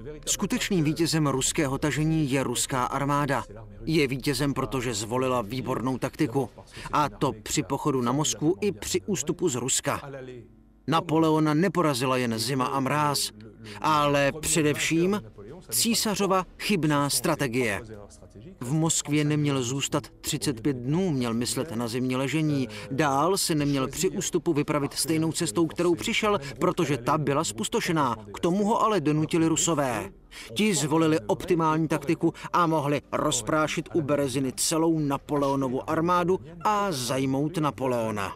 Skutečným vítězem ruského tažení je ruská armáda. Je vítězem, protože zvolila výbornou taktiku. A to při pochodu na Moskvu i při ústupu z Ruska. Napoleona neporazila jen zima a mráz, ale především císařova chybná strategie. V Moskvě neměl zůstat 35 dnů, měl myslet na zimní ležení. Dál se neměl při ústupu vypravit stejnou cestou, kterou přišel, protože ta byla zpustošená. K tomu ho ale donutili Rusové. Ti zvolili optimální taktiku a mohli rozprášit u Bereziny celou Napoleonovu armádu a zajmout Napoleona.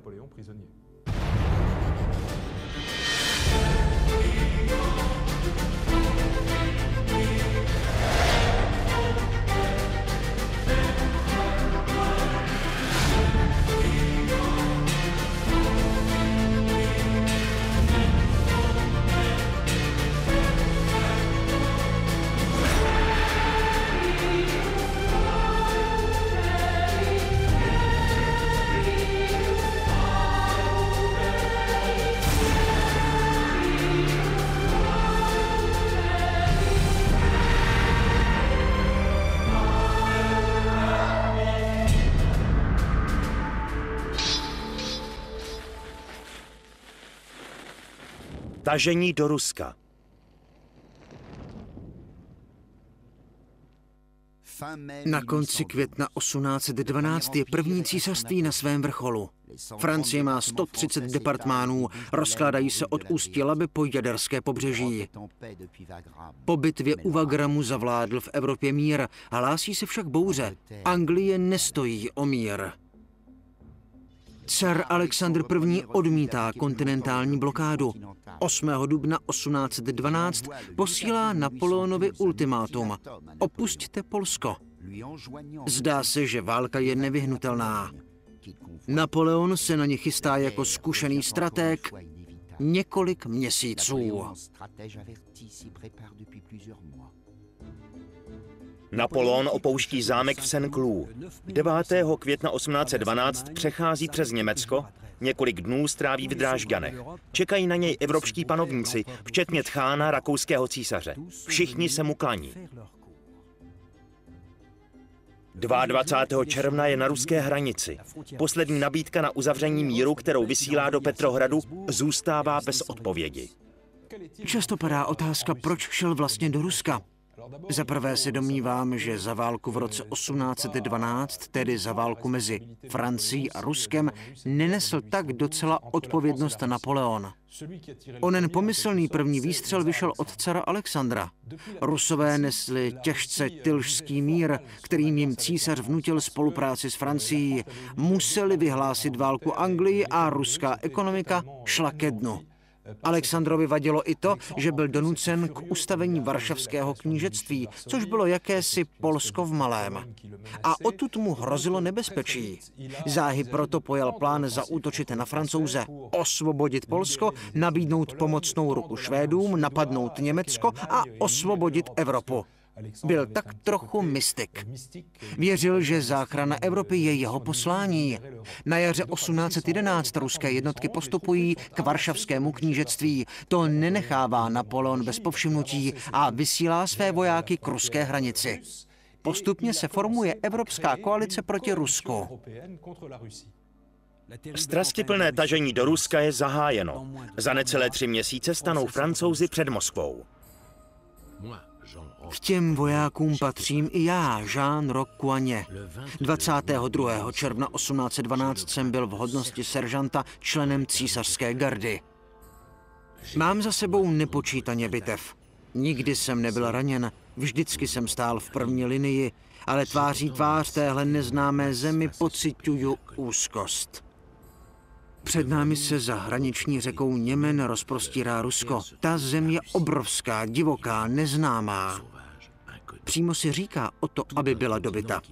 Tažení do Ruska. Na konci května 1812 je první císařství na svém vrcholu. Francie má 130 departmánů, rozkládají se od ústí Labe po jaderské pobřeží. Po bitvě u Wagramu zavládl v Evropě mír, hlásí se však bouře. Anglie nestojí o mír. Car Alexandr I. odmítá kontinentální blokádu. 8. dubna 1812 posílá Napoleonovi ultimátum. Opusťte Polsko. Zdá se, že válka je nevyhnutelná. Napoleon se na ně chystá jako zkušený stratég několik měsíců. Napoleon opouští zámek v Saint-Cloud. 9. května 1812 přechází přes Německo, několik dnů stráví v Drážďanech. Čekají na něj evropští panovníci, včetně tchána rakouského císaře. Všichni se mu klaní. 22. června je na ruské hranici. Poslední nabídka na uzavření míru, kterou vysílá do Petrohradu, zůstává bez odpovědi. Často padá otázka, proč šel vlastně do Ruska. Za prvé se domnívám, že za válku v roce 1812, tedy za válku mezi Francií a Ruskem, nenesl tak docela odpovědnost Napoleon. Onen pomyslný první výstřel vyšel od cara Alexandra. Rusové nesli těžce Tylšský mír, kterým jim císař vnutil spolupráci s Francií. Museli vyhlásit válku Anglii a ruská ekonomika šla ke dnu. Alexandrovi vadilo i to, že byl donucen k ustavení Varšavského knížectví, což bylo jakési Polsko v malém. A odtud mu hrozilo nebezpečí. Záhy proto pojal plán zaútočit na Francouze, osvobodit Polsko, nabídnout pomocnou ruku Švédům, napadnout Německo a osvobodit Evropu. Byl tak trochu mystik. Věřil, že záchrana Evropy je jeho poslání. Na jaře 1811 ruské jednotky postupují k Varšavskému knížectví. To nenechává Napoleon bez povšimnutí a vysílá své vojáky k ruské hranici. Postupně se formuje Evropská koalice proti Rusku. Strastiplné tažení do Ruska je zahájeno. Za necelé 3 měsíce stanou Francouzi před Moskvou. K těm vojákům patřím i já, Jean-Roch Coignet. 22. června 1812 jsem byl v hodnosti seržanta členem císařské gardy. Mám za sebou nepočítaně bitev. Nikdy jsem nebyl raněn, vždycky jsem stál v první linii, ale tváří tvář téhle neznámé zemi pociťuju úzkost. Před námi se za hraniční řekou Němen rozprostírá Rusko. Ta zem je obrovská, divoká, neznámá. Přímo si říká o to, aby byla dobyta.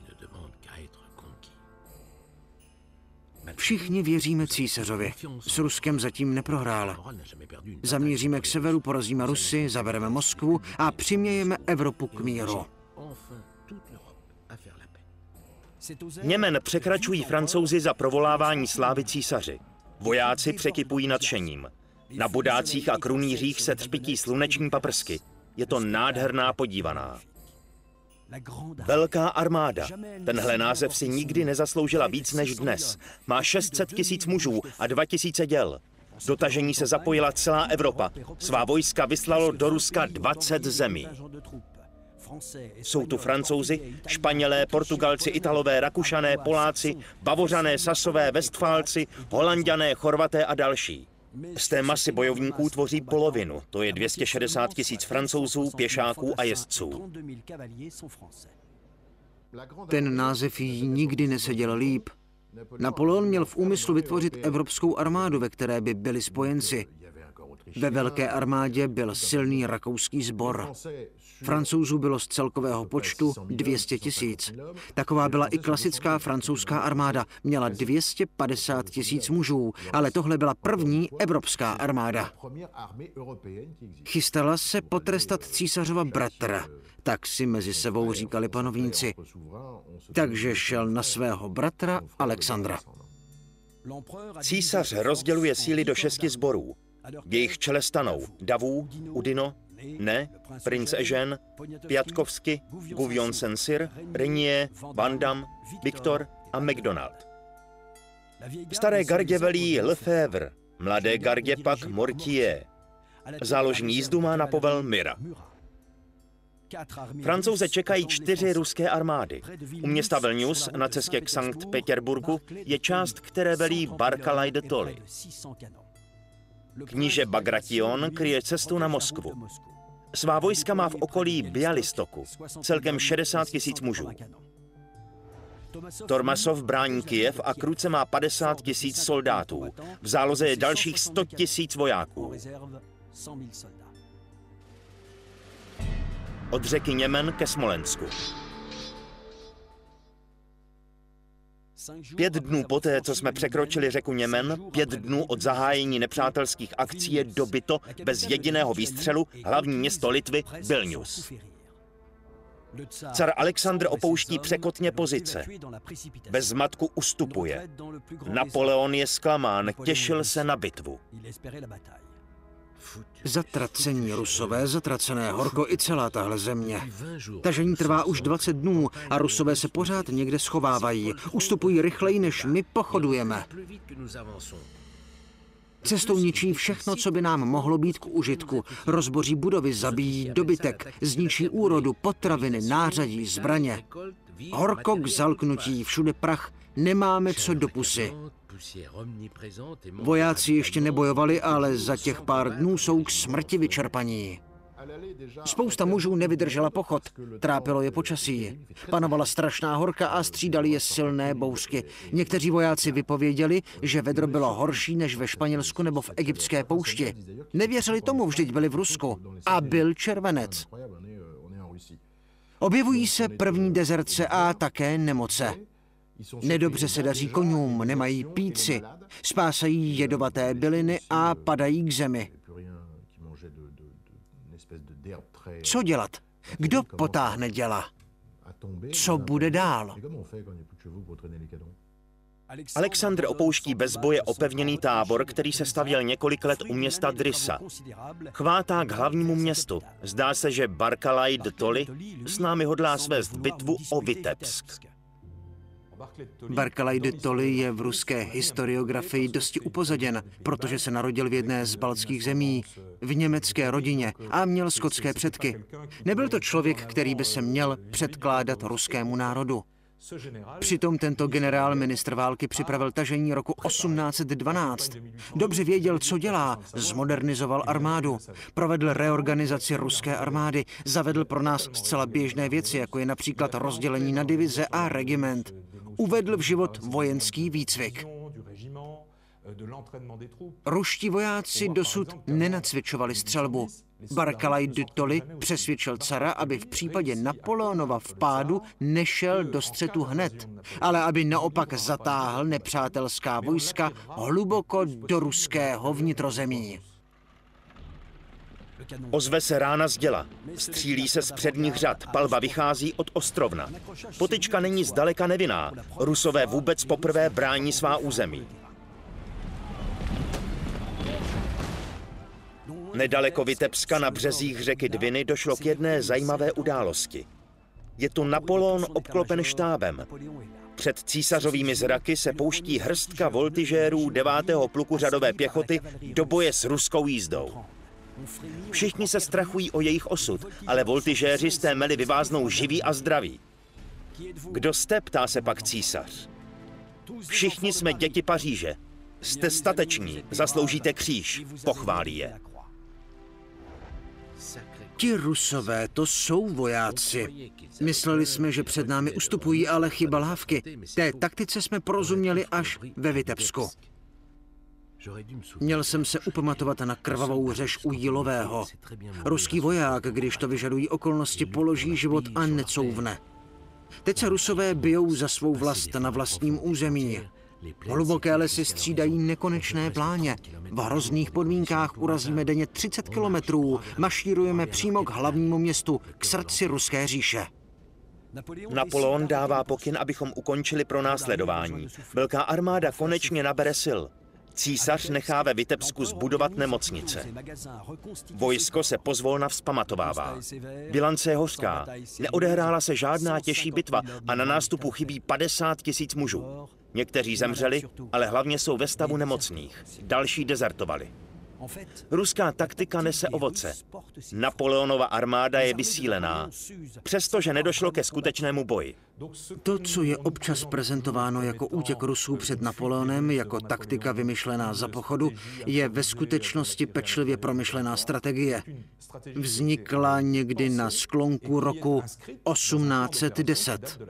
Všichni věříme císařovi. S Ruskem zatím neprohrál. Zamíříme k severu, porazíme Rusy, zabereme Moskvu a přimějeme Evropu k míru. Němen překračují Francouzi za provolávání slávy císaři. Vojáci překypují nadšením. Na bodácích a krunýřích se třpytí sluneční paprsky. Je to nádherná podívaná. Velká armáda. Tenhle název si nikdy nezasloužila víc než dnes. Má 600 000 mužů a 2000 děl. Do tažení se zapojila celá Evropa. Svá vojska vyslalo do Ruska 20 zemí. Jsou tu Francouzi, Španělé, Portugalci, Italové, Rakušané, Poláci, Bavořané, Sasové, Vestfálci, Holanďané, Chorvaté a další. Z té masy bojovníků tvoří polovinu, to je 260 000 Francouzů, pěšáků a jezdců. Ten název jí nikdy neseděl líp. Napoleon měl v úmyslu vytvořit evropskou armádu, ve které by byli spojenci. Ve velké armádě byl silný rakouský sbor. Francouzů bylo z celkového počtu 200 000. Taková byla i klasická francouzská armáda. Měla 250 000 mužů, ale tohle byla první evropská armáda. Chystala se potrestat císařova bratra, tak si mezi sebou říkali panovníci. Takže šel na svého bratra Alexandra. Císař rozděluje síly do 6 sborů. V jejich čele stanou Davout, Oudinot, Ney, princ Eugène, Piatkovsky, Gouvion Saint-Cyr, Régnier, Vandamme, Victor a Macdonald. Staré gardě velí Lefebvre, mladé gardě pak Mortier. Záložní jízdu má na povel Murat. Francouze čekají 4 ruské armády. U města Vilnius na cestě k Sankt Petěrburgu je část, které velí Barclay de Tolly. Kníže Bagration kryje cestu na Moskvu. Svá vojska má v okolí Bělistoku, celkem 60 000 mužů. Tormasov brání Kyjev a Kruce má 50 000 soldátů. V záloze je dalších 100 000 vojáků. Od řeky Němen ke Smolensku. 5 dnů poté, co jsme překročili řeku Němen, 5 dnů od zahájení nepřátelských akcí je dobyto bez jediného výstřelu hlavní město Litvy Vilnius. Car Alexandr opouští překotně pozice. Bez zmatku ustupuje. Napoleon je zklamán, těšil se na bitvu. Zatracení Rusové, zatracené horko i celá tahle země. Tažení trvá už 20 dnů a Rusové se pořád někde schovávají. Ustupují rychleji, než my pochodujeme. Cestou ničí všechno, co by nám mohlo být k užitku. Rozboří budovy, zabíjí dobytek, zničí úrodu, potraviny, nářadí, zbraně. Horko k zalknutí, všude prach, nemáme co do pusy. Vojáci ještě nebojovali, ale za těch pár dnů jsou k smrti vyčerpaní. Spousta mužů nevydržela pochod, trápilo je počasí. Panovala strašná horka a střídali je silné bouřky. Někteří vojáci vypověděli, že vedro bylo horší než ve Španělsku nebo v egyptské poušti. Nevěřili tomu, vždyť byli v Rusku. A byl červenec. Objevují se první dezerce a také nemoce. Nedobře se daří koňům, nemají píci, spásají jedovaté byliny a padají k zemi. Co dělat? Kdo potáhne děla? Co bude dál? Alexandr opouští bez boje opevněný tábor, který se stavěl několik let u města Drissa. Chvátá k hlavnímu městu. Zdá se, že Barclay de Tolly s námi hodlá svést bitvu o Vitebsk. Barclay de Tolly je v ruské historiografii dosti upozaděn, protože se narodil v jedné z baltských zemí, v německé rodině a měl skotské předky. Nebyl to člověk, který by se měl předkládat ruskému národu. Přitom tento generál ministr války připravil tažení roku 1812. Dobře věděl, co dělá, zmodernizoval armádu, provedl reorganizaci ruské armády, zavedl pro nás zcela běžné věci, jako je například rozdělení na divize a regiment. Uvedl v život vojenský výcvik. Ruští vojáci dosud nenacvičovali střelbu. Barclay de Tolly přesvědčil cara, aby v případě Napoleonova vpádu nešel do střetu hned, ale aby naopak zatáhl nepřátelská vojska hluboko do ruského vnitrozemí. Ozve se rána z děla. Střílí se z předních řad. Palba vychází od ostrovna. Potyčka není zdaleka nevinná. Rusové vůbec poprvé brání svá území. Nedaleko Vitebska na březích řeky Dviny došlo k jedné zajímavé události. Je tu Napoleon obklopen štábem. Před císařovými zraky se pouští hrstka voltižérů 9. pluku řadové pěchoty do boje s ruskou jízdou. Všichni se strachují o jejich osud, ale voltižéři z té mely vyváznou živí a zdraví. Kdo jste, ptá se pak císař. Všichni jsme děti Paříže. Jste stateční, zasloužíte kříž, pochválí je. Ti Rusové, to jsou vojáci. Mysleli jsme, že před námi ustupují, ale chyba lávky. Té taktice jsme porozuměli až ve Vitebsku. Měl jsem se upamatovat na krvavou řež u Jílového. Ruský voják, když to vyžadují okolnosti, položí život a necouvne. Teď se Rusové bijou za svou vlast na vlastním území. Hluboké lesy střídají nekonečné pláně. V hrozných podmínkách urazíme denně 30 kilometrů, mašírujeme přímo k hlavnímu městu, k srdci ruské říše. Napoleon dává pokyn, abychom ukončili pronásledování. Velká armáda konečně nabere sil. Císař nechá ve Vitebsku zbudovat nemocnice. Vojsko se pozvolna vzpamatovává. Bilance je hořká. Neodehrála se žádná těžší bitva a na nástupu chybí 50 000 mužů. Někteří zemřeli, ale hlavně jsou ve stavu nemocných. Další dezertovali. Ruská taktika nese ovoce. Napoleonova armáda je vysílená, přestože nedošlo ke skutečnému boji. To, co je občas prezentováno jako útěk Rusů před Napoleonem, jako taktika vymyšlená za pochodu, je ve skutečnosti pečlivě promyšlená strategie. Vznikla někdy na sklonku roku 1810.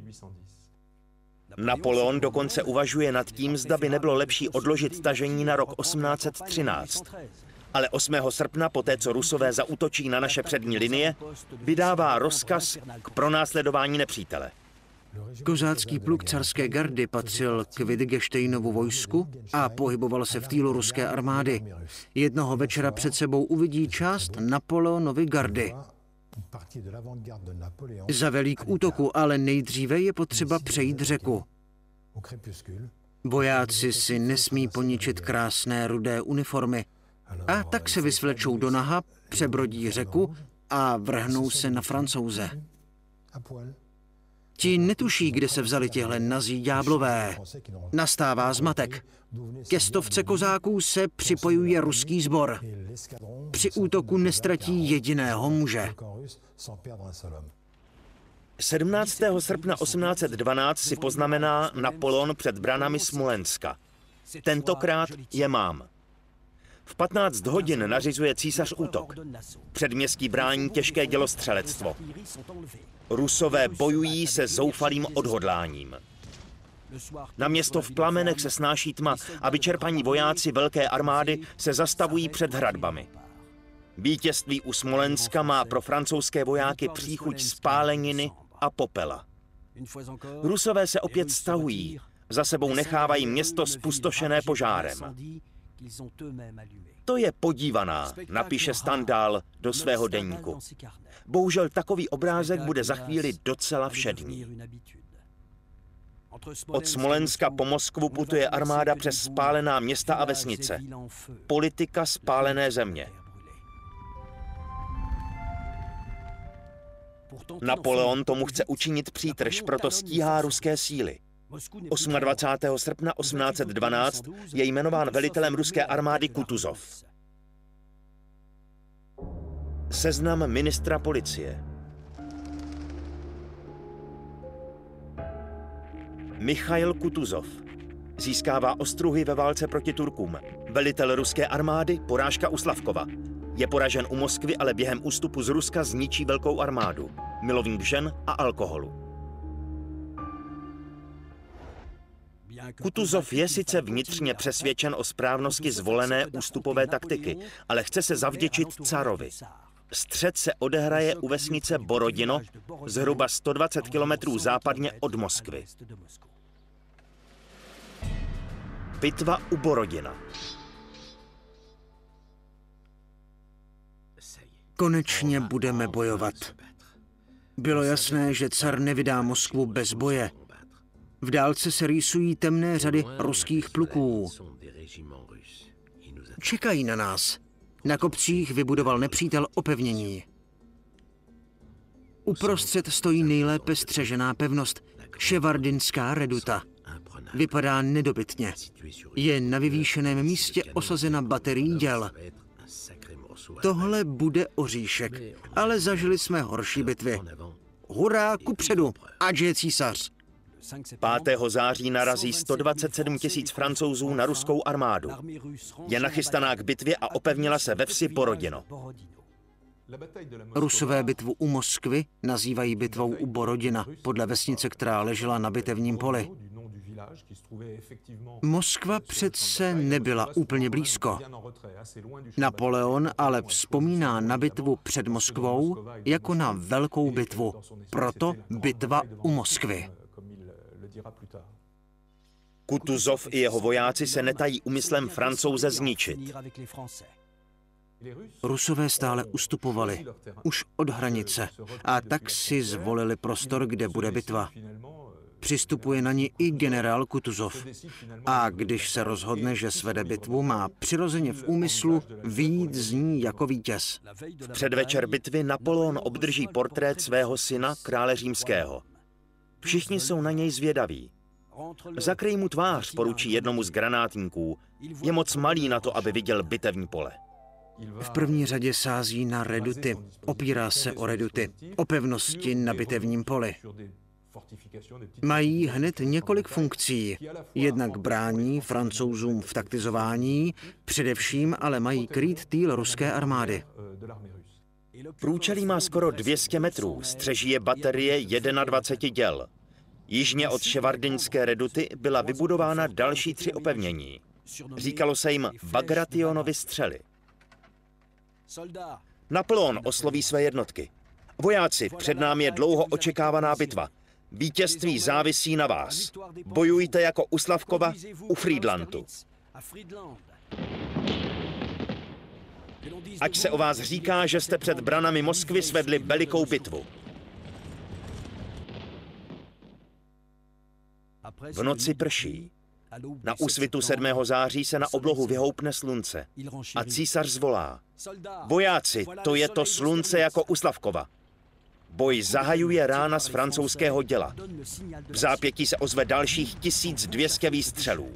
Napoleon dokonce uvažuje nad tím, zda by nebylo lepší odložit tažení na rok 1813. Ale 8. srpna, poté co Rusové zaútočí na naše přední linie, vydává rozkaz k pronásledování nepřítele. Kozácký pluk carské gardy patřil k Wittgensteinovu vojsku a pohyboval se v týlu ruské armády. Jednoho večera před sebou uvidí část Napoleonovy gardy. Zavelí k útoku, ale nejdříve je potřeba přejít řeku. Vojáci si nesmí poničit krásné rudé uniformy. A tak se vysvlečou do naha, přebrodí řeku a vrhnou se na Francouze. Ti netuší, kde se vzali těhle nazí ďáblové. Nastává zmatek. Ke 100 kozáků se připojuje ruský sbor. Při útoku nestratí jediného muže. 17. srpna 1812 si poznamená Napoleon před branami Smolenska. Tentokrát je mám. V 15 hodin nařizuje císař útok. Předměstí brání těžké dělostřelectvo. Rusové bojují se zoufalým odhodláním. Na město v plamenech se snáší tma a vyčerpaní vojáci velké armády se zastavují před hradbami. Vítězství u Smolenska má pro francouzské vojáky příchuť spáleniny a popela. Rusové se opět stahují, za sebou nechávají město zpustošené požárem. To je podívaná, napíše Stendhal do svého deníku. Bohužel takový obrázek bude za chvíli docela všední. Od Smolenska po Moskvu putuje armáda přes spálená města a vesnice. Politika spálené země. Napoleon tomu chce učinit přítrž, proto stíhá ruské síly. 28. srpna 1812 je jmenován velitelem ruské armády Kutuzov. Seznam ministra policie. Michail Kutuzov. Získává ostruhy ve válce proti Turkům. Velitel ruské armády, porážka u Slavkova. Je poražen u Moskvy, ale během ústupu z Ruska zničí velkou armádu. Milovník žen a alkoholu. Kutuzov je sice vnitřně přesvědčen o správnosti zvolené ústupové taktiky, ale chce se zavděčit carovi. Střet se odehraje u vesnice Borodino, zhruba 120 kilometrů západně od Moskvy. Bitva u Borodina. Konečně budeme bojovat. Bylo jasné, že car nevydá Moskvu bez boje. V dálce se rýsují temné řady ruských pluků. Čekají na nás. Na kopcích vybudoval nepřítel opevnění. Uprostřed stojí nejlépe střežená pevnost, Ševardinská reduta. Vypadá nedobytně. Je na vyvýšeném místě osazena baterií děl. Tohle bude oříšek, ale zažili jsme horší bitvy. Hurá, kupředu, ať je císař! 5. září narazí 127 000 Francouzů na ruskou armádu. Je nachystaná k bitvě a opevnila se ve vsi Borodino. Rusové bitvu u Moskvy nazývají bitvou u Borodina, podle vesnice, která ležela na bitevním poli. Moskva přece nebyla úplně blízko. Napoleon ale vzpomíná na bitvu před Moskvou jako na velkou bitvu, proto bitva u Moskvy. Kutuzov i jeho vojáci se netají úmyslem Francouze zničit. Rusové stále ustupovali, už od hranice, a tak si zvolili prostor, kde bude bitva. Přistupuje na ní i generál Kutuzov. A když se rozhodne, že svede bitvu, má přirozeně v úmyslu vyjít z ní jako vítěz. V předvečer bitvy Napoleon obdrží portrét svého syna, krále římského. Všichni jsou na něj zvědaví. Zakryj mu tvář, poručí jednomu z granátníků. Je moc malý na to, aby viděl bitevní pole. V první řadě sází na reduty, opírá se o reduty, o pevnosti na bitevním poli. Mají hned několik funkcí. Jednak brání Francouzům v taktizování, především ale mají krýt týl ruské armády. Průčelí má skoro 200 metrů, střeží je baterie 21 děl. Jižně od Ševardinské reduty byla vybudována další 3 opevnění. Říkalo se jim Bagrationovy střely. Napoleon osloví své jednotky. Vojáci, před námi je dlouho očekávaná bitva. Vítězství závisí na vás. Bojujte jako u Slavkova u Friedlandu. Ať se o vás říká, že jste před branami Moskvy svedli velikou bitvu. V noci prší. Na úsvitu 7. září se na oblohu vyhoupne slunce a císař zvolá: vojáci, to je to slunce jako u Slavkova. Boj zahajuje rána z francouzského děla. V zápětí se ozve dalších 1200 výstřelů.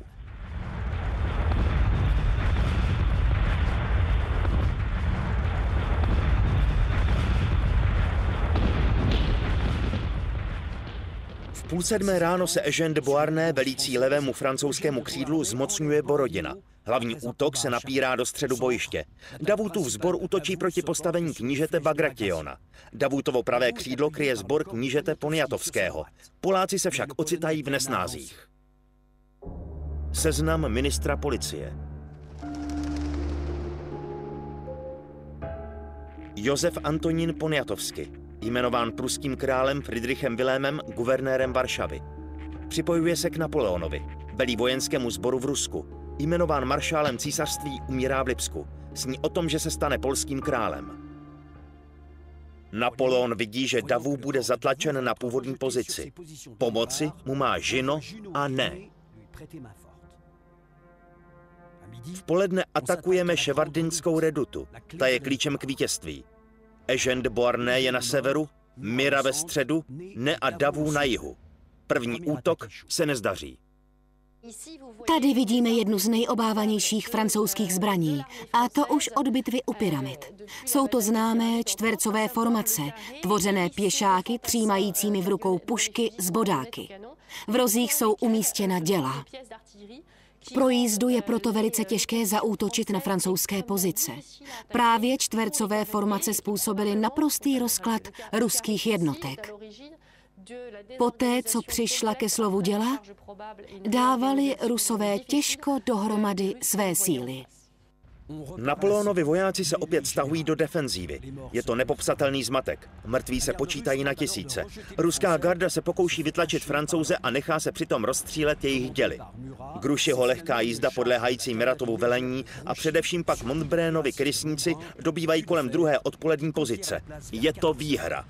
V 6:30 ráno se Eugène de Beauharnais, velící levému francouzskému křídlu, zmocňuje Borodina. Hlavní útok se napírá do středu bojiště. Davutův sbor útočí proti postavení knížete Bagrationa. Davutovo pravé křídlo kryje sbor knížete Poniatovského. Poláci se však ocitají v nesnázích. Seznam ministra policie. Josef Antonín Poniatovský, jmenován pruským králem Friedrichem Vilémem guvernérem Varšavy. Připojuje se k Napoleonovi, velí vojenskému sboru v Rusku, jmenován maršálem císařství, umírá v Lipsku. Sní o tom, že se stane polským králem. Napoleon vidí, že Davout bude zatlačen na původní pozici. Pomoci mu má Žino a ne. V poledne atakujeme Ševardinskou redutu. Ta je klíčem k vítězství. Eugène de Beauharnais je na severu, Mira ve středu, Ne a Davout na jihu. První útok se nezdaří. Tady vidíme jednu z nejobávanějších francouzských zbraní, a to už od bitvy u pyramid. Jsou to známé čtvercové formace, tvořené pěšáky třímajícími v rukou pušky s bodáky. V rozích jsou umístěna děla. Pro jízdu je proto velice těžké zaútočit na francouzské pozice. Právě čtvercové formace způsobily naprostý rozklad ruských jednotek. Poté, co přišla ke slovu děla, dávali Rusové těžko dohromady své síly. Napoleonovi vojáci se opět stahují do defenzívy. Je to nepopsatelný zmatek. Mrtví se počítají na tisíce. Ruská garda se pokouší vytlačit Francouze a nechá se přitom rozstřílet jejich děly. Grušeho lehká jízda podléhající Miratovu velení a především pak Montbrénovi krysníci dobývají kolem 2. odpolední pozice. Je to výhra.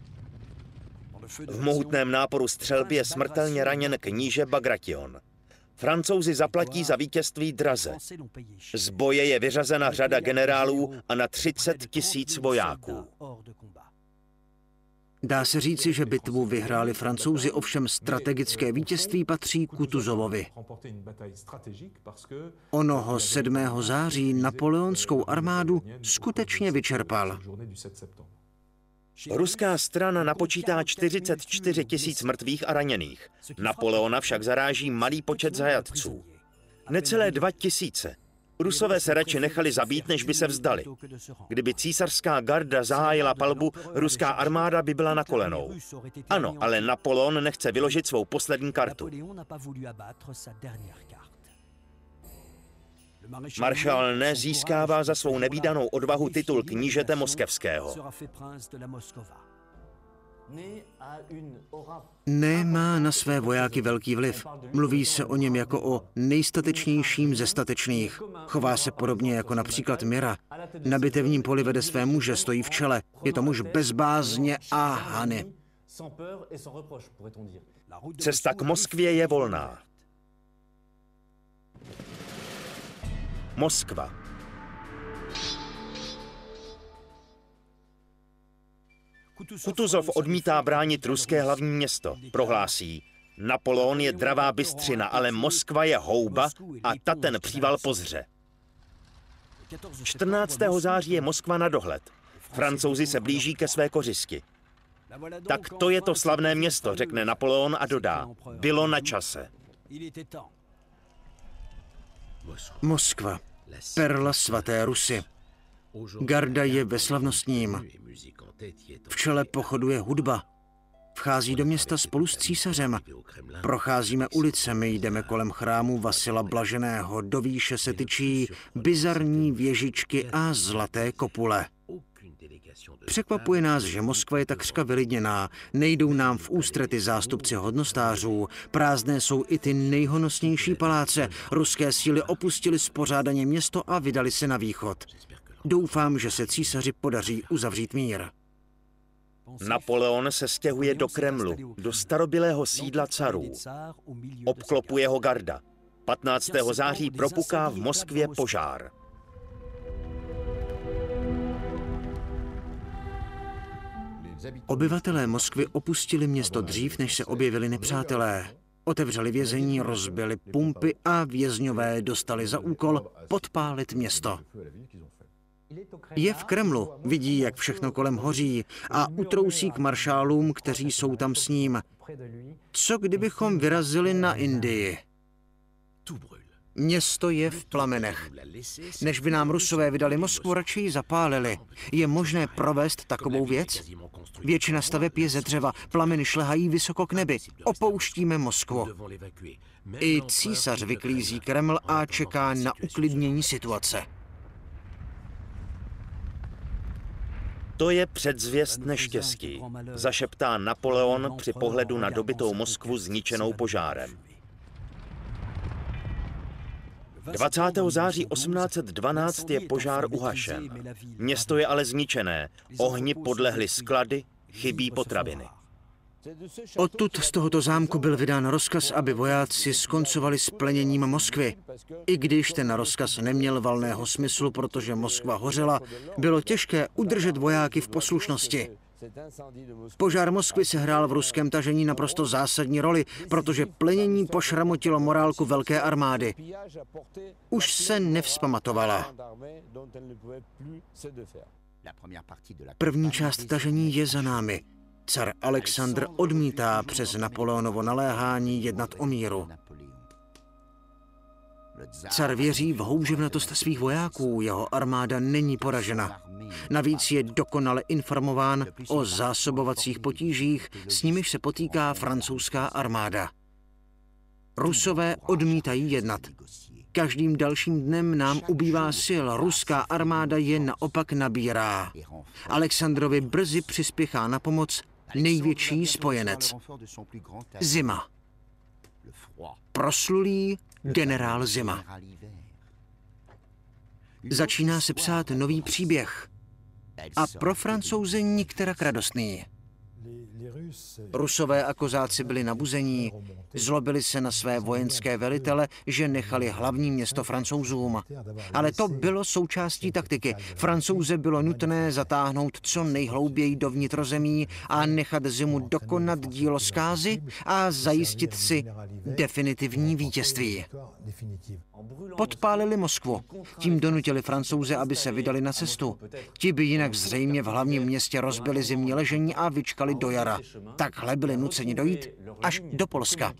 V mohutném náporu střelby je smrtelně raněn kníže Bagration. Francouzi zaplatí za vítězství draze. Z boje je vyřazena řada generálů a na 30 000 vojáků. Dá se říci, že bitvu vyhráli Francouzi, ovšem strategické vítězství patří Kutuzovovi. Onoho 7. září napoleonskou armádu skutečně vyčerpal. Ruská strana napočítá 44 000 mrtvých a raněných. Napoleona však zaráží malý počet zajatců. Necelé 2 000. Rusové se radši nechali zabít, než by se vzdali. Kdyby císařská garda zahájila palbu, ruská armáda by byla na kolenou. Ano, ale Napoleon nechce vyložit svou poslední kartu. Maršál Ney získává za svou nevídanou odvahu titul knížete moskevského. Ney má na své vojáky velký vliv. Mluví se o něm jako o nejstatečnějším ze statečných. Chová se podobně jako například Mira. Na bitevním poli vede své muže, stojí v čele. Je to muž bez bázně a hany. Cesta k Moskvě je volná. Moskva. Kutuzov odmítá bránit ruské hlavní město. Prohlásí, Napoleon je dravá bystřina, ale Moskva je houba a ta ten příval pozře. 14. září je Moskva na dohled. Francouzi se blíží ke své kořisti. Tak to je to slavné město, řekne Napoleon a dodá, bylo na čase. Moskva, perla svaté Rusy. Garda je ve slavnostním. V čele pochodu je hudba. Vchází do města spolu s císařem. Procházíme ulicemi, jdeme kolem chrámu Vasila Blaženého. Do výše se tyčí bizarní věžičky a zlaté kopule. Překvapuje nás, že Moskva je takřka vylidněná. Nejdou nám v ústrety zástupci hodnostářů. Prázdné jsou i ty nejhonosnější paláce. Ruské síly opustily spořádaně město a vydali se na východ. Doufám, že se císaři podaří uzavřít mír. Napoleon se stěhuje do Kremlu, do starobylého sídla carů. Obklopuje ho garda. 15. září propuká v Moskvě požár. Obyvatelé Moskvy opustili město dřív, než se objevili nepřátelé. Otevřeli vězení, rozbili pumpy a vězňové dostali za úkol podpálit město. Je v Kremlu, vidí, jak všechno kolem hoří a utrousí k maršálům, kteří jsou tam s ním. Co kdybychom vyrazili na Indii? Město je v plamenech. Než by nám Rusové vydali Moskvu, radši ji zapálili. Je možné provést takovou věc? Většina staveb je ze dřeva, plameny šlehají vysoko k nebi. Opouštíme Moskvu. I císař vyklízí Kreml a čeká na uklidnění situace. To je předzvěst neštěstí, zašeptá Napoleon při pohledu na dobytou Moskvu zničenou požárem. 20. září 1812 je požár uhašen. Město je ale zničené, ohni podlehly sklady, chybí potraviny. Odtud z tohoto zámku byl vydán rozkaz, aby vojáci skoncovali s pleněním Moskvy. I když ten rozkaz neměl valného smyslu, protože Moskva hořela, bylo těžké udržet vojáky v poslušnosti. Požár Moskvy sehrál v ruském tažení naprosto zásadní roli, protože plenění pošramotilo morálku velké armády. Už se nevzpamatovala. První část tažení je za námi. Car Alexandr odmítá přes Napoleonovo naléhání jednat o míru. Car věří v houževnatost svých vojáků, jeho armáda není poražena. Navíc je dokonale informován o zásobovacích potížích, s nimiž se potýká francouzská armáda. Rusové odmítají jednat. Každým dalším dnem nám ubývá sil, ruská armáda je naopak nabírá. Alexandrovi brzy přispěchá na pomoc největší spojenec. Zima. Proslulý generál Zima. Začíná se psát nový příběh. A pro Francouze nikterak radostný. Rusové a kozáci byli nabuzení, zlobili se na své vojenské velitele, že nechali hlavní město Francouzům. Ale to bylo součástí taktiky. Francouze bylo nutné zatáhnout co nejhlouběji do vnitrozemí a nechat zimu dokonat dílo zkázy a zajistit si definitivní vítězství. Podpálili Moskvu. Tím donutili Francouze, aby se vydali na cestu. Ti by jinak zřejmě v hlavním městě rozbili zimní ležení a vyčkali do jara. Takhle byli nuceni dojít až do Polska.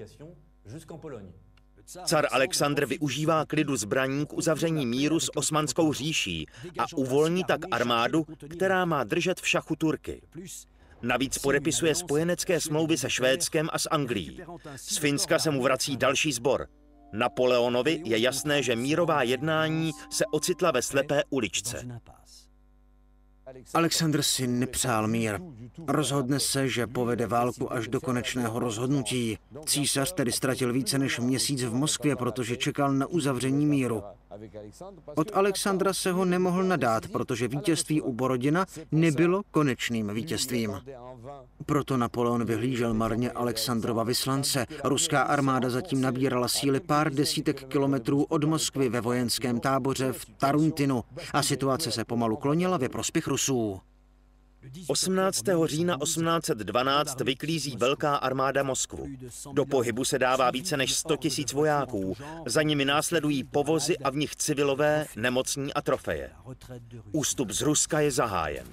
Car Alexandr využívá klidu zbraní k uzavření míru s Osmanskou říší a uvolní tak armádu, která má držet v šachu Turky. Navíc podepisuje spojenecké smlouvy se Švédskem a s Anglií. Z Finska se mu vrací další sbor. Napoleonovi je jasné, že mírová jednání se ocitla ve slepé uličce. Alexandr si nepřál mír. Rozhodne se, že povede válku až do konečného rozhodnutí. Císař tedy ztratil více než měsíc v Moskvě, protože čekal na uzavření míru. Od Alexandra se ho nemohl nadát, protože vítězství u Borodina nebylo konečným vítězstvím. Proto Napoleon vyhlížel marně Alexandrova vyslance. Ruská armáda zatím nabírala síly pár desítek kilometrů od Moskvy ve vojenském táboře v Taruntinu a situace se pomalu klonila ve prospěch Rusů. 18. října 1812 vyklízí velká armáda Moskvu. Do pohybu se dává více než 100 000 vojáků. Za nimi následují povozy a v nich civilové, nemocní a trofeje. Ústup z Ruska je zahájen.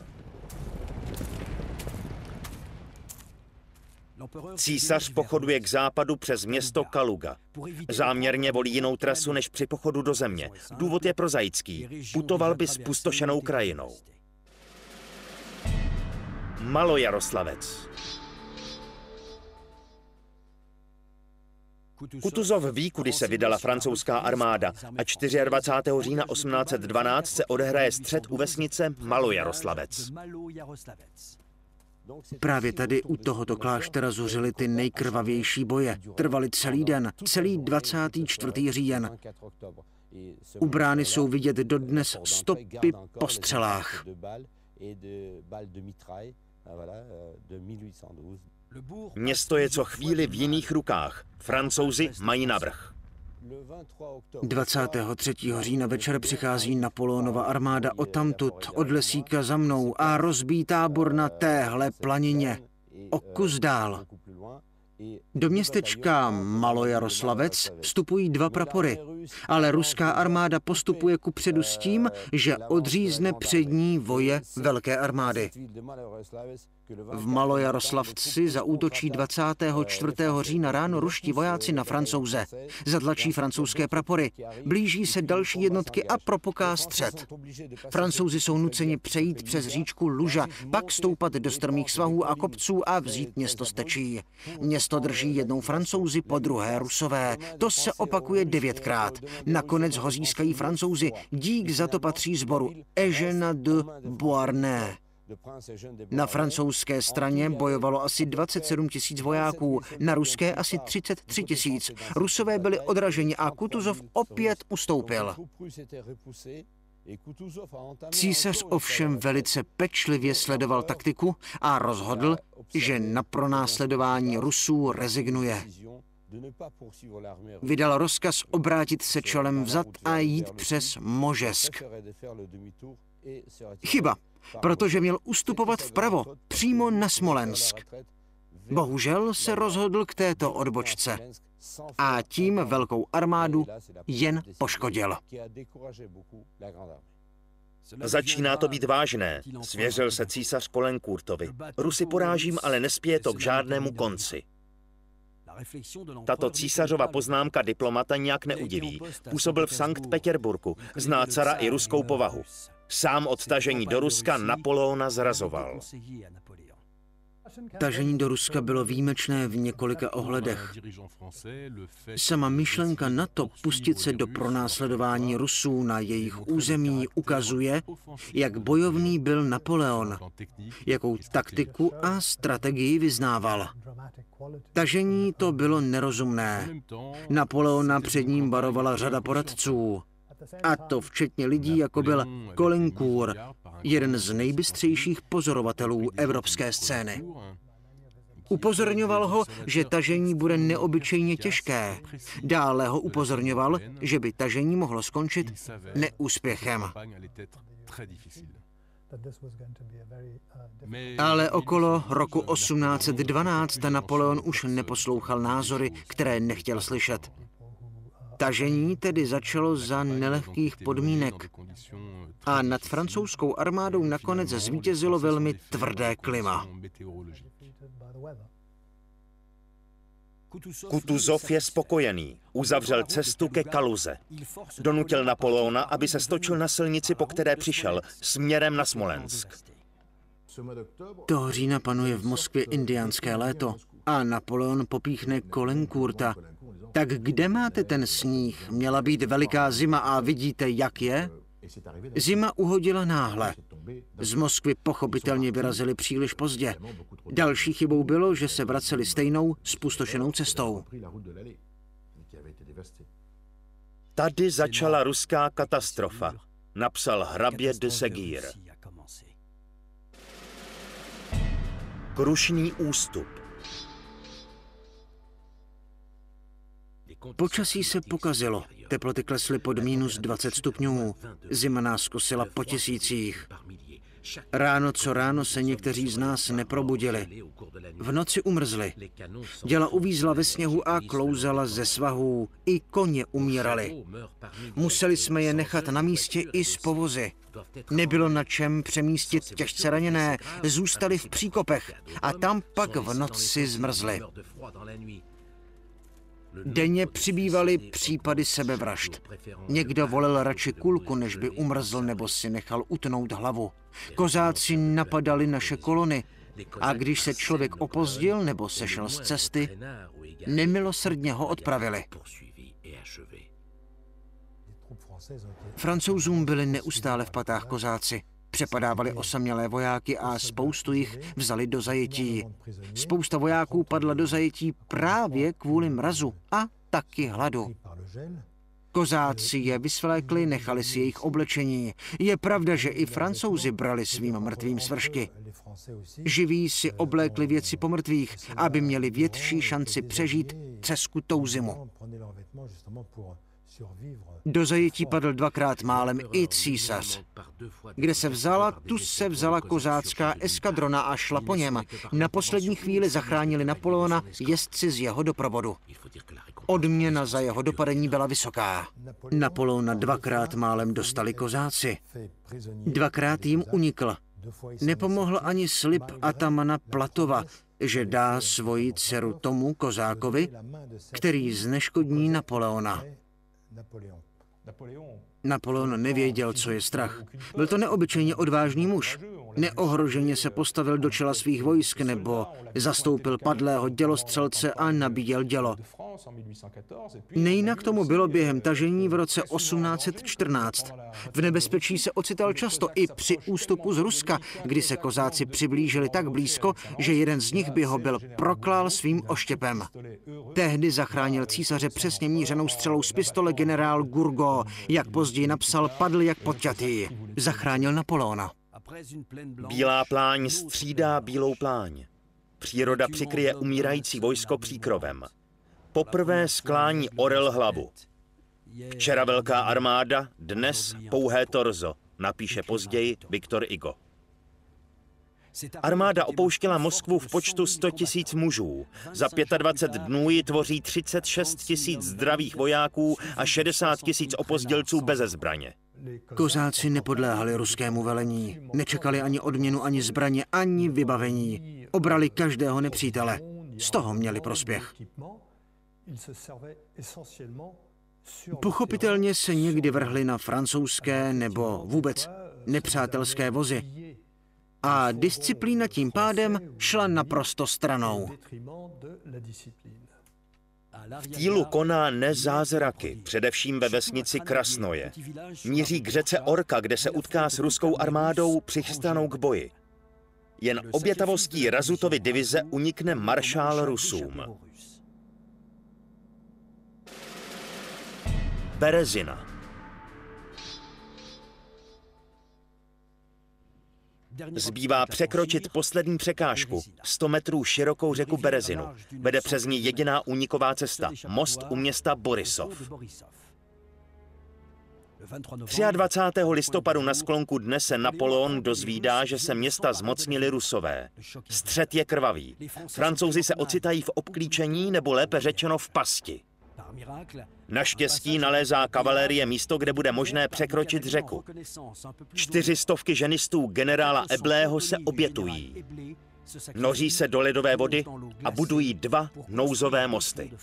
Císař pochoduje k západu přes město Kaluga. Záměrně volí jinou trasu než při pochodu do země. Důvod je prozaický. Putoval by spustošenou krajinou. Malojaroslavec. Kutuzov ví, kudy se vydala francouzská armáda a 24. října 1812 se odehraje střet u vesnice Malojaroslavec. Právě tady u tohoto kláštera zuřily ty nejkrvavější boje. Trvaly celý den, celý 24. říjen. U brány jsou vidět dodnes stopy po střelách. Město je co chvíli v jiných rukách. Francouzi mají navrch. 23. října večer přichází Napoleonova armáda odtamtud, od Lesíka za mnou a rozbíjí tábor na téhle planině. O kus dál. Do městečka Malojaroslavec vstupují 2 prapory, ale ruská armáda postupuje kupředu s tím, že odřízne přední voje velké armády. V Malojaroslavci zaútočí 24. října ráno ruští vojáci na Francouze. Zatlačí francouzské prapory. Blíží se další jednotky a propuká střet. Francouzi jsou nuceni přejít přes říčku Luža, pak stoupat do strmých svahů a kopců a vzít město z tečí. Město drží jednou Francouzi, po druhé Rusové. To se opakuje 9krát. Nakonec ho získají Francouzi. Dík za to patří sboru Eugène de Beauharnais. Na francouzské straně bojovalo asi 27 000 vojáků, na ruské asi 33 000. Rusové byli odraženi a Kutuzov opět ustoupil. Císař ovšem velice pečlivě sledoval taktiku a rozhodl, že na pronásledování Rusů rezignuje. Vydal rozkaz obrátit se čelem vzad a jít přes Možesk. Chyba, protože měl ustupovat vpravo, přímo na Smolensk. Bohužel se rozhodl k této odbočce a tím velkou armádu jen poškodil. Začíná to být vážné, svěřil se císař Caulaincourtovi. Rusy porážím, ale nespěje to k žádnému konci. Tato císařova poznámka diplomata nějak neudiví. Působil v Sankt Petěrburku, zná cara i ruskou povahu. Sám od tažení do Ruska Napoleona zrazoval. Tažení do Ruska bylo výjimečné v několika ohledech. Sama myšlenka na to pustit se do pronásledování Rusů na jejich území ukazuje, jak bojovný byl Napoleon, jakou taktiku a strategii vyznával. Tažení to bylo nerozumné. Napoleona před ním varovala řada poradců. A to včetně lidí, jako byl Caulaincourt, jeden z nejbystřejších pozorovatelů evropské scény. Upozorňoval ho, že tažení bude neobyčejně těžké. Dále ho upozorňoval, že by tažení mohlo skončit neúspěchem. Ale okolo roku 1812 Napoleon už neposlouchal názory, které nechtěl slyšet. Tažení tedy začalo za nelehkých podmínek a nad francouzskou armádou nakonec zvítězilo velmi tvrdé klima. Kutuzov je spokojený. Uzavřel cestu ke Kaluze. Donutil Napoleona, aby se stočil na silnici, po které přišel, směrem na Smolensk. Toho října panuje v Moskvě indiánské léto a Napoleon popíchne Caulaincourta. Tak kde máte ten sníh? Měla být veliká zima a vidíte, jak je? Zima uhodila náhle. Z Moskvy pochopitelně vyrazili příliš pozdě. Další chybou bylo, že se vraceli stejnou zpustošenou cestou. Tady začala ruská katastrofa, napsal hrabě de Ségur. Krušný ústup. Počasí se pokazilo. Teploty klesly pod -20 stupňů. Zima nás kosila po tisících. Ráno co ráno se někteří z nás neprobudili. V noci umrzli. Děla uvízla ve sněhu a klouzala ze svahů. I koně umírali. Museli jsme je nechat na místě i z povozy. Nebylo na čem přemístit těžce raněné. Zůstali v příkopech a tam pak v noci zmrzli. Denně přibývaly případy sebevražd. Někdo volil radši kulku, než by umrzl nebo si nechal utnout hlavu. Kozáci napadali naše kolony a když se člověk opozdil nebo sešel z cesty, nemilosrdně ho odpravili. Francouzům byli neustále v patách kozáci. Přepadávali osamělé vojáky a spoustu jich vzali do zajetí. Spousta vojáků padla do zajetí právě kvůli mrazu a taky hladu. Kozáci je vysvlékli, nechali si jejich oblečení. Je pravda, že i Francouzi brali svým mrtvým svršky. Živí si oblékli věci po mrtvých, aby měli větší šanci přežít třeskutou zimu. Do zajetí padl dvakrát málem i císař. Kde se vzala, tu se vzala kozácká eskadrona a šla po něm. Na poslední chvíli zachránili Napoleona jezdci z jeho doprovodu. Odměna za jeho dopadení byla vysoká. Napoleona dvakrát málem dostali kozáci. Dvakrát jim unikl. Nepomohl ani slib atamana Platova, že dá svoji dceru tomu kozákovi, který zneškodní Napoleona. Napoleon nevěděl, co je strach. Byl to neobyčejně odvážný muž. Neohroženě se postavil do čela svých vojsk nebo zastoupil padlého dělostřelce a nabíjel dělo. Nejinak tomu bylo během tažení v roce 1814. V nebezpečí se ocital často i při ústupu z Ruska, kdy se kozáci přiblížili tak blízko, že jeden z nich by ho byl proklál svým oštěpem. Tehdy zachránil císaře přesně mířenou střelou z pistole generál Gourgaud. Jak později napsal, padl jak podťatý. Zachránil Napoleona. Bílá pláň střídá bílou pláň. Příroda přikryje umírající vojsko příkrovem. Poprvé sklání orel hlavu. Včera velká armáda, dnes pouhé torzo, napíše později Victor Hugo. Armáda opouštěla Moskvu v počtu 100 000 mužů. Za 25 dnů ji tvoří 36 000 zdravých vojáků a 60 000 opozdělců beze zbraně. Kozáci nepodléhali ruskému velení. Nečekali ani odměnu, ani zbraně, ani vybavení. Obrali každého nepřítele. Z toho měli prospěch. Pochopitelně se někdy vrhli na francouzské nebo vůbec nepřátelské vozy. A disciplína tím pádem šla naprosto stranou. V Týlu koná nezázraky, především ve vesnici Krasnoje. Míří k řece Orka, kde se utká s ruskou armádou, přichystanou k boji. Jen obětavostí Razutovy divize unikne maršál Rusům. Berezina. Zbývá překročit poslední překážku, 100 metrů širokou řeku Berezinu. Vede přes ní jediná úniková cesta, most u města Borisov. 23. listopadu na sklonku dne se Napoleon dozvídá, že se města zmocnili Rusové. Střet je krvavý. Francouzi se ocitají v obklíčení, nebo lépe řečeno v pasti. Naštěstí nalézá kavalérie místo, kde bude možné překročit řeku. 400 ženistů generála Eblého se obětují. Noří se do ledové vody a budují 2 nouzové mosty.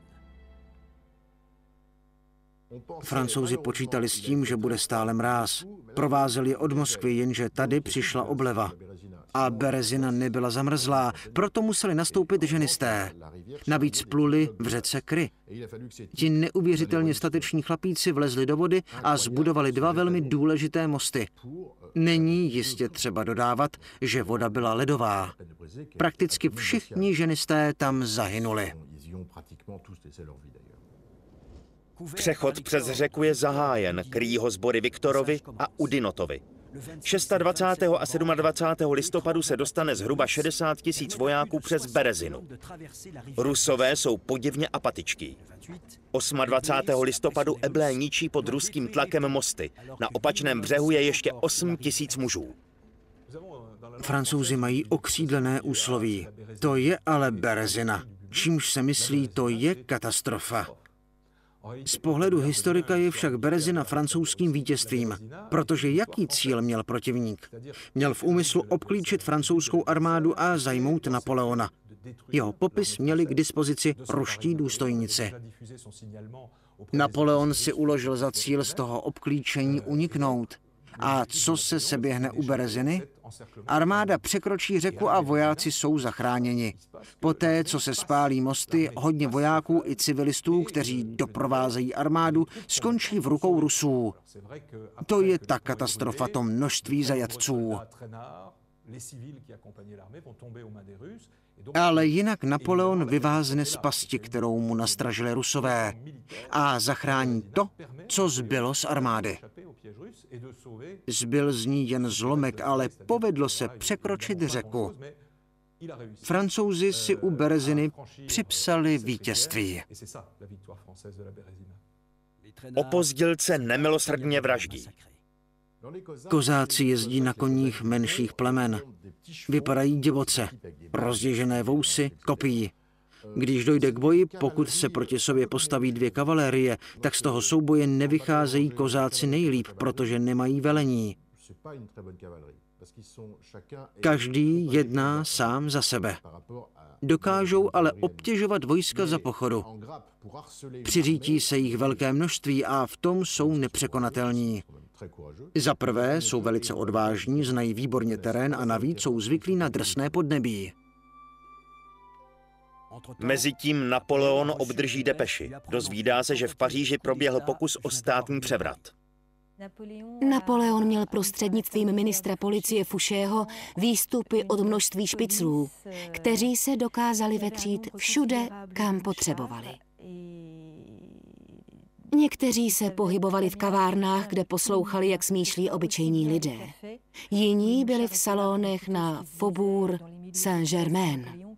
Francouzi počítali s tím, že bude stále mráz. Provázeli je od Moskvy, jenže tady přišla obleva. A Berezina nebyla zamrzlá, proto museli nastoupit ženisté. Navíc pluli v řece Kry. Ti neuvěřitelně stateční chlapíci vlezli do vody a zbudovali 2 velmi důležité mosty. Není jistě třeba dodávat, že voda byla ledová. Prakticky všichni ženisté tam zahynuli. Přechod přes řeku je zahájen, kryjí ho sbory Viktorovi a Udinotovi. 26. a 27. listopadu se dostane zhruba 60 000 vojáků přes Berezinu. Rusové jsou podivně apatičtí. 28. listopadu Eblé ničí pod ruským tlakem mosty. Na opačném břehu je ještě 8 000 mužů. Francouzi mají okřídlené úsloví. To je ale Berezina. Čímž se myslí, to je katastrofa. Z pohledu historika je však Berezina francouzským vítězstvím, protože jaký cíl měl protivník? Měl v úmyslu obklíčit francouzskou armádu a zajmout Napoleona. Jeho popis měli k dispozici ruští důstojníci. Napoleon si uložil za cíl z toho obklíčení uniknout. A co se seběhne u Bereziny? Armáda překročí řeku a vojáci jsou zachráněni. Poté, co se spálí mosty, hodně vojáků i civilistů, kteří doprovázejí armádu, skončí v rukou Rusů. To je ta katastrofa, to množství zajatců. Ale jinak Napoleon vyvázne z pasti, kterou mu nastražili Rusové, a zachrání to, co zbylo z armády. Zbyl z ní jen zlomek, ale povedlo se překročit řeku. Francouzi si u Bereziny připsali vítězství. Opozdělce nemilosrdně vraždí. Kozáci jezdí na koních menších plemen. Vypadají divoce, rozděžené vousy, kopií. Když dojde k boji, pokud se proti sobě postaví 2 kavalérie, tak z toho souboje nevycházejí kozáci nejlíp, protože nemají velení. Každý jedná sám za sebe. Dokážou ale obtěžovat vojska za pochodu. Přiřítí se jich velké množství a v tom jsou nepřekonatelní. Za prvé jsou velice odvážní, znají výborně terén a navíc jsou zvyklí na drsné podnebí. Mezitím Napoleon obdrží depeši. Dozvídá se, že v Paříži proběhl pokus o státní převrat. Napoleon měl prostřednictvím ministra policie Fouchého výstupy od množství špiclů, kteří se dokázali vetřít všude, kam potřebovali. Někteří se pohybovali v kavárnách, kde poslouchali, jak smýšlí obyčejní lidé. Jiní byli v salonech na Faubourg Saint-Germain.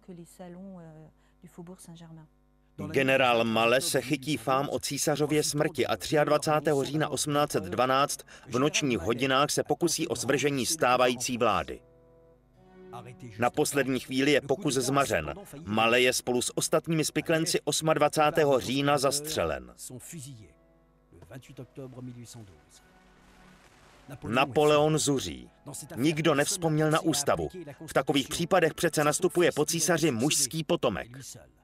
Generál Malle se chytí fám o císařově smrti a 23. října 1812 v nočních hodinách se pokusí o svržení stávající vlády. Na poslední chvíli je pokus zmařen. Malle je spolu s ostatními spiklenci 28. října zastřelen. Napoleon zuří. Nikdo nevzpomněl na ústavu. V takových případech přece nastupuje po císaři mužský potomek.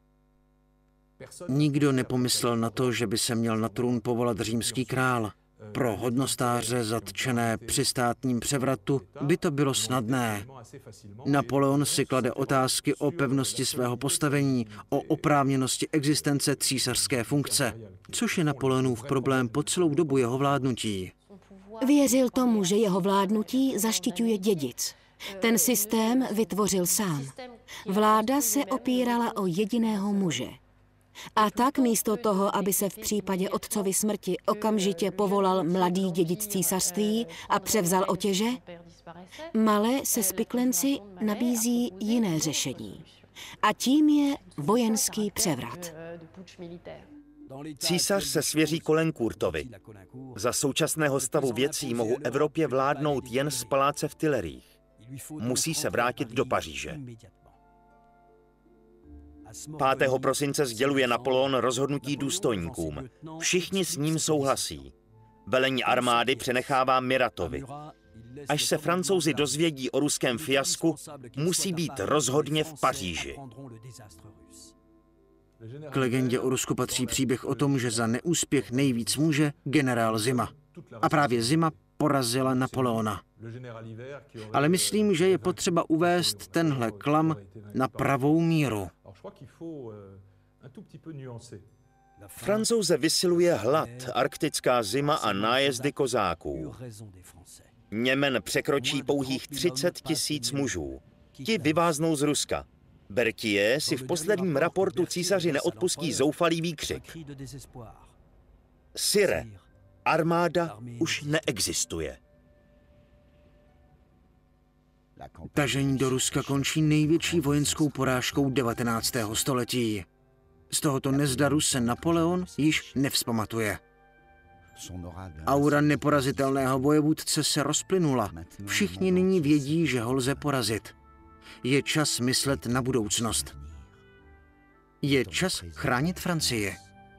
Nikdo nepomyslel na to, že by se měl na trůn povolat římský král. Pro hodnostáře zatčené při státním převratu by to bylo snadné. Napoleon si klade otázky o pevnosti svého postavení, o oprávněnosti existence císařské funkce, což je Napoleonův problém po celou dobu jeho vládnutí. Věřil tomu, že jeho vládnutí zaštiťuje dědic. Ten systém vytvořil sám. Vláda se opírala o jediného muže. A tak místo toho, aby se v případě otcovy smrti okamžitě povolal mladý dědic císařství a převzal otěže, Malé se spiklenci nabízí jiné řešení. A tím je vojenský převrat. Císař se svěří Caulaincourtovi. Za současného stavu věcí mohou Evropě vládnout jen z paláce v Tuileries. Musí se vrátit do Paříže. 5. prosince sděluje Napoleon rozhodnutí důstojníkům. Všichni s ním souhlasí. Velení armády přenechává Muratovi. Až se Francouzi dozvědí o ruském fiasku, musí být rozhodně v Paříži. K legendě o Rusku patří příběh o tom, že za neúspěch nejvíc může generál Zima. A právě Zima porazila Napoleona. Ale myslím, že je potřeba uvést tenhle klam na pravou míru. Francouze vysiluje hlad, arktická zima a nájezdy kozáků. Němen překročí pouhých 30 000 mužů. Ti vyváznou z Ruska. Berthier si v posledním raportu císaři neodpustí zoufalý výkřik. Sire, armáda už neexistuje. Tažení do Ruska končí největší vojenskou porážkou 19. století. Z tohoto nezdaru se Napoleon již nevzpamatuje. Aura neporazitelného vojevůdce se rozplynula. Všichni nyní vědí, že ho lze porazit. Je čas myslet na budoucnost. Je čas chránit Francii.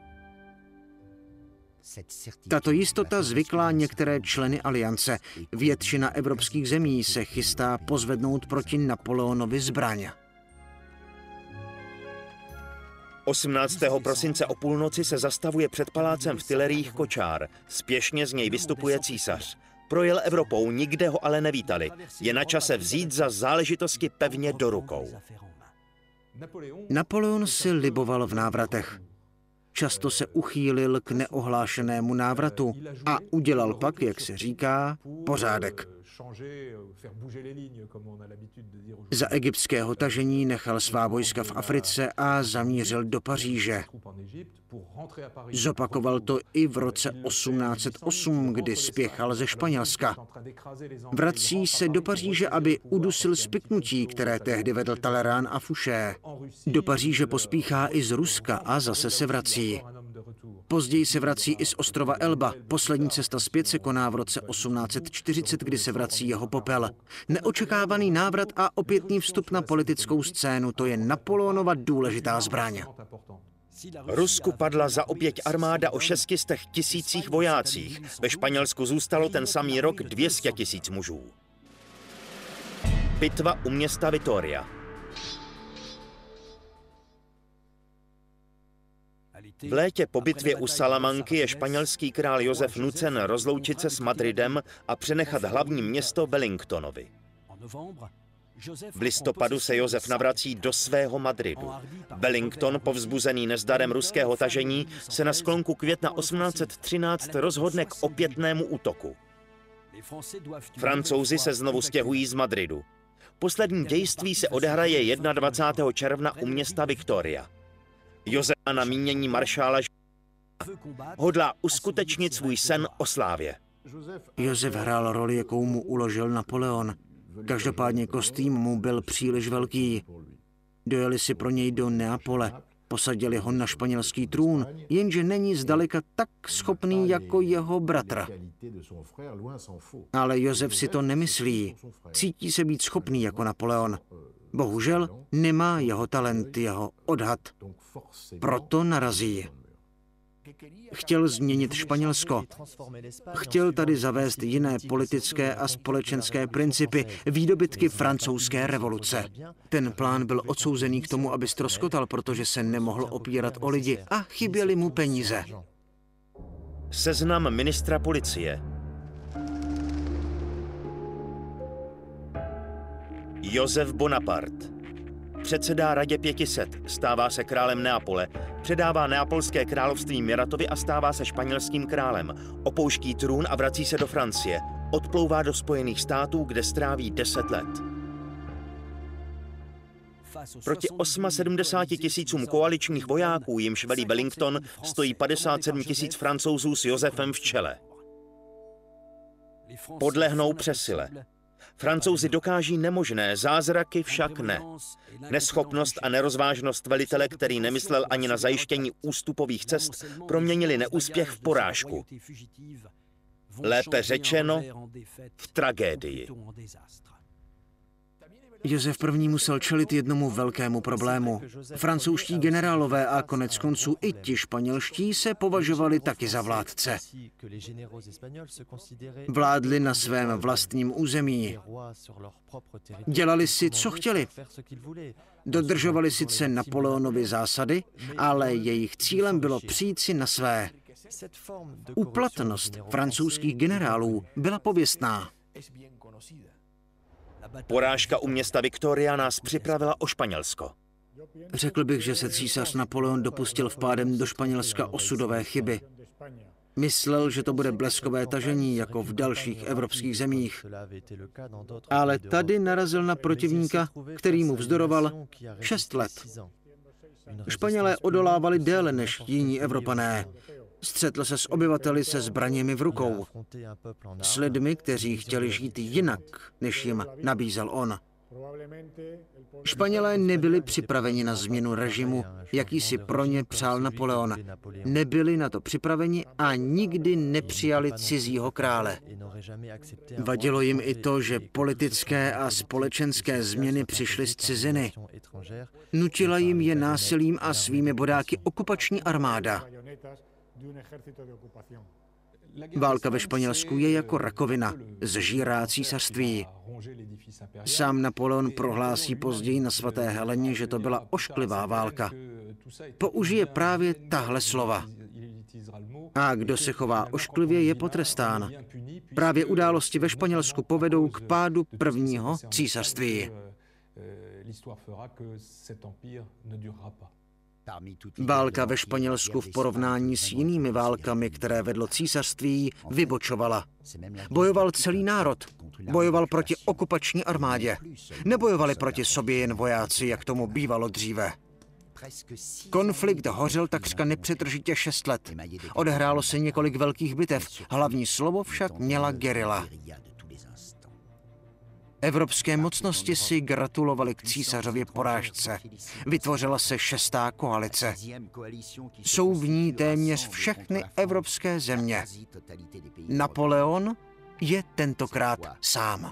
Tato jistota zvyklá některé členy aliance. Většina evropských zemí se chystá pozvednout proti Napoleonovi zbraň. 18. prosince o půlnoci se zastavuje před palácem v Tuileries kočár. Spěšně z něj vystupuje císař. Projel Evropou, nikde ho ale nevítali. Je na čase vzít za záležitosti pevně do rukou. Napoleon si liboval v návratech. Často se uchýlil k neohlášenému návratu a udělal pak, jak se říká, pořádek. Za egyptského tažení nechal svá vojska v Africe a zamířil do Paříže. Zopakoval to i v roce 1808, kdy spěchal ze Španělska. Vrací se do Paříže, aby udusil spiknutí, které tehdy vedl Talleyrand a Fouché. Do Paříže pospíchá i z Ruska a zase se vrací. Později se vrací i z ostrova Elba. Poslední cesta zpět se koná v roce 1840, kdy se vrací jeho popel. Neočekávaný návrat a opětný vstup na politickou scénu, to je Napoleonova důležitá zbraň. Rusku padla za oběť armáda o 600 000 vojácích. Ve Španělsku zůstalo ten samý rok 200 000 mužů. Bitva u města Vitoria. V létě po bitvě u Salamanky je španělský král Josef nucen rozloučit se s Madridem a přenechat hlavní město Wellingtonovi. V listopadu se Josef navrací do svého Madridu. Wellington, povzbuzený nezdarem ruského tažení, se na sklonku května 1813 rozhodne k opětnému útoku. Francouzi se znovu stěhují z Madridu. Poslední dějství se odehraje 21. června u města Victoria. Josef na mínění maršála hodlá uskutečnit svůj sen o slávě. Josef hrál roli, jakou mu uložil Napoleon. Každopádně kostým mu byl příliš velký. Dojeli si pro něj do Neapole, posadili ho na španělský trůn, jenže není zdaleka tak schopný jako jeho bratr. Ale Josef si to nemyslí. Cítí se být schopný jako Napoleon. Bohužel nemá jeho talent, jeho odhad. Proto narazí. Chtěl změnit Španělsko. Chtěl tady zavést jiné politické a společenské principy, výdobytky francouzské revoluce. Ten plán byl odsouzený k tomu, aby ztroskotal, protože se nemohl opírat o lidi a chyběly mu peníze. Seznam ministra policie. Josef Bonaparte. Předsedá radě 500, stává se králem Neapole, předává neapolské království Muratovi a stává se španělským králem. Opouští trůn a vrací se do Francie. Odplouvá do Spojených států, kde stráví 10 let. Proti 78 tisícům koaličních vojáků, jimž velí Wellington, stojí 57 tisíc Francouzů s Josefem v čele. Podlehnou přesile. Francouzi dokáží nemožné, zázraky však ne. Neschopnost a nerozvážnost velitele, který nemyslel ani na zajištění ústupových cest, proměnili neúspěch v porážku. Lépe řečeno, v tragédii. Josef I. musel čelit jednomu velkému problému. Francouzští generálové a konec konců i ti španělští se považovali taky za vládce. Vládli na svém vlastním území. Dělali si, co chtěli. Dodržovali sice Napoleonovy zásady, ale jejich cílem bylo přijít si na své. Úplatnost francouzských generálů byla pověstná. Porážka u města Victoria nás připravila o Španělsko. Řekl bych, že se císař Napoleon dopustil vpádem do Španělska osudové chyby. Myslel, že to bude bleskové tažení, jako v dalších evropských zemích. Ale tady narazil na protivníka, který mu vzdoroval 6 let. Španělé odolávali déle než jiní Evropané. Střetl se s obyvateli se zbraněmi v rukou. S lidmi, kteří chtěli žít jinak, než jim nabízel on. Španělé nebyli připraveni na změnu režimu, jaký si pro ně přál Napoleon. Nebyli na to připraveni a nikdy nepřijali cizího krále. Vadilo jim i to, že politické a společenské změny přišly z ciziny. Nutila jim je násilím a svými bodáky okupační armáda. Válka ve Španělsku je jako rakovina, zžírá císařství. Sám Napoleon prohlásí později na svaté Heleně, že to byla ošklivá válka. Použije právě tahle slova. A kdo se chová ošklivě, je potrestán. Právě události ve Španělsku povedou k pádu prvního císařství. Válka ve Španělsku v porovnání s jinými válkami, které vedlo císařství, vybočovala. Bojoval celý národ. Bojoval proti okupační armádě. Nebojovali proti sobě jen vojáci, jak tomu bývalo dříve. Konflikt hořel takřka nepřetržitě 6 let. Odehrálo se několik velkých bitev. Hlavní slovo však měla gerila. Evropské mocnosti si gratulovali k císařově porážce. Vytvořila se 6. koalice. Jsou v ní téměř všechny evropské země. Napoleon je tentokrát sám.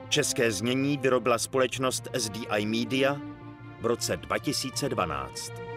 České znění vyrobila společnost SDI Media v roce 2012.